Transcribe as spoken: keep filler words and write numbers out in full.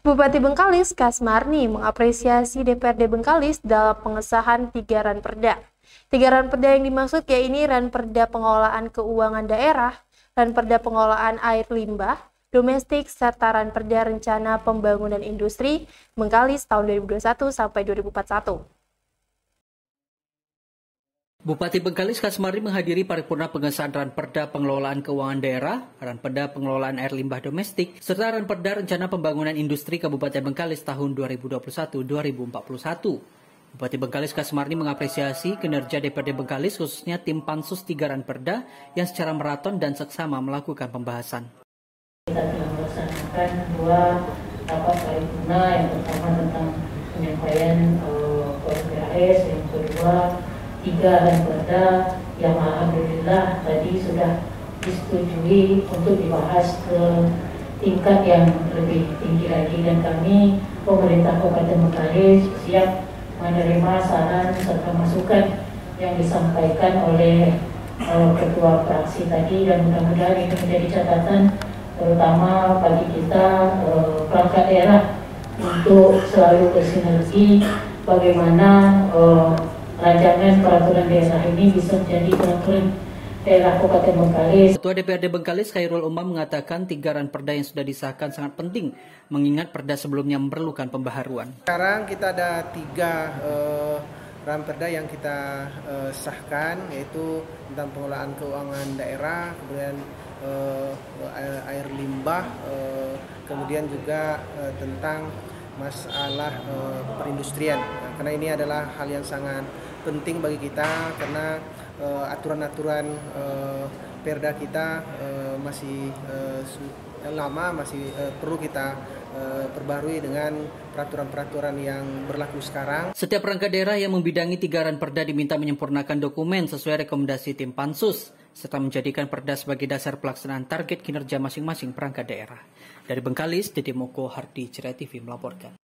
Bupati Bengkalis Kasmarni mengapresiasi D P R D Bengkalis dalam pengesahan tiga ranperda. Tiga ranperda yang dimaksud yaitu ranperda pengelolaan keuangan daerah, ranperda pengelolaan air limbah, domestik, serta ranperda rencana pembangunan industri Bengkalis tahun dua ribu dua puluh satu sampai dua ribu empat puluh satu. Bupati Bengkalis Kasmarni menghadiri paripurna pengesahan ranperda pengelolaan keuangan daerah, ranperda pengelolaan air limbah domestik, serta ranperda rencana pembangunan industri Kabupaten Bengkalis tahun dua ribu dua puluh satu sampai dua ribu empat puluh satu. Bupati Bengkalis Kasmarni mengapresiasi kinerja D P R D Bengkalis khususnya tim pansus tiga ranperda yang secara maraton dan seksama melakukan pembahasan. Kita telah melaksanakan dua rapat paripurna, yang pertama tentang penyampaian uh, P P H S, yang kedua tiga ranperda yang alhamdulillah tadi sudah disetujui untuk dibahas ke tingkat yang lebih tinggi lagi, dan kami pemerintah Kabupaten Bengkalis siap menerima saran serta masukan yang disampaikan oleh uh, ketua fraksi tadi, dan mudah-mudahan ini menjadi catatan terutama bagi kita uh, perangkat daerah untuk selalu bersinergi bagaimana uh, rancangan peraturan daerah ini bisa menjadi peraturan daerah Kabupaten Bengkalis. Ketua D P R D Bengkalis Khairul Umam mengatakan tiga ranperda yang sudah disahkan sangat penting mengingat perda sebelumnya memerlukan pembaharuan. Sekarang kita ada tiga uh, ranperda yang kita uh, sahkan, yaitu tentang pengelolaan keuangan daerah, kemudian uh, air limbah, uh, kemudian juga uh, tentang masalah uh, perindustrian. Nah, karena ini adalah hal yang sangat penting bagi kita karena uh, aturan-aturan uh, perda kita uh, masih uh, lama, masih uh, perlu kita uh, perbarui dengan peraturan-peraturan yang berlaku sekarang. Setiap perangkat daerah yang membidangi tiga ranperda diminta menyempurnakan dokumen sesuai rekomendasi tim pansus serta menjadikan perda sebagai dasar pelaksanaan target kinerja masing-masing perangkat daerah. Dari Bengkalis, Dede Moko, Hardi, Ceria T V melaporkan.